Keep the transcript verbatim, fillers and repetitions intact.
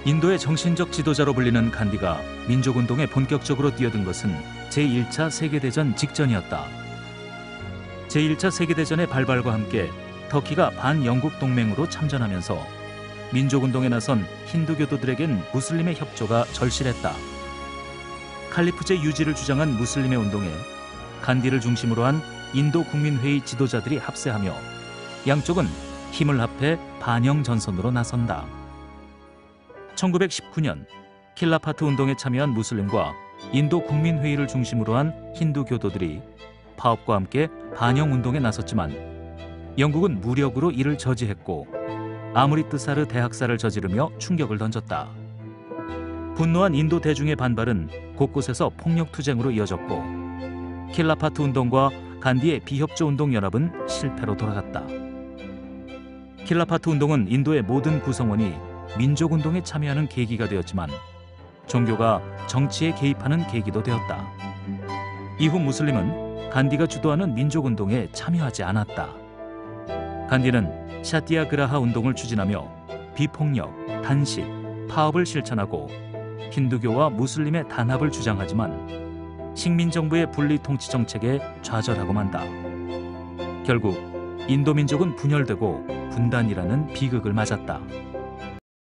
인도의 정신적 지도자로 불리는 간디가 민족운동에 본격적으로 뛰어든 것은 제일 차 세계대전 직전이었다. 제일 차 세계대전의 발발과 함께 터키가 반영국 동맹으로 참전하면서 민족운동에 나선 힌두교도들에겐 무슬림의 협조가 절실했다. 칼리프제 유지를 주장한 무슬림의 운동에 간디를 중심으로 한 인도 국민회의 지도자들이 합세하며 양쪽은 힘을 합해 반영 전선으로 나선다. 천구백십구 년 킬라파트 운동에 참여한 무슬림과 인도 국민회의를 중심으로 한 힌두교도들이 파업과 함께 반영 운동에 나섰지만 영국은 무력으로 이를 저지했고 아무리트사르 대학살을 저지르며 충격을 던졌다. 분노한 인도 대중의 반발은 곳곳에서 폭력 투쟁으로 이어졌고 킬라파트 운동과 간디의 비협조 운동 연합은 실패로 돌아갔다. 킬라파트 운동은 인도의 모든 구성원이 민족운동에 참여하는 계기가 되었지만 종교가 정치에 개입하는 계기도 되었다. 이후 무슬림은 간디가 주도하는 민족운동에 참여하지 않았다. 간디는 샤티아그라하 운동을 추진하며 비폭력, 단식, 파업을 실천하고 힌두교와 무슬림의 단합을 주장하지만 식민정부의 분리 통치 정책에 좌절하고 만다. 결국 인도 민족은 분열되고 분단이라는 비극을 맞았다.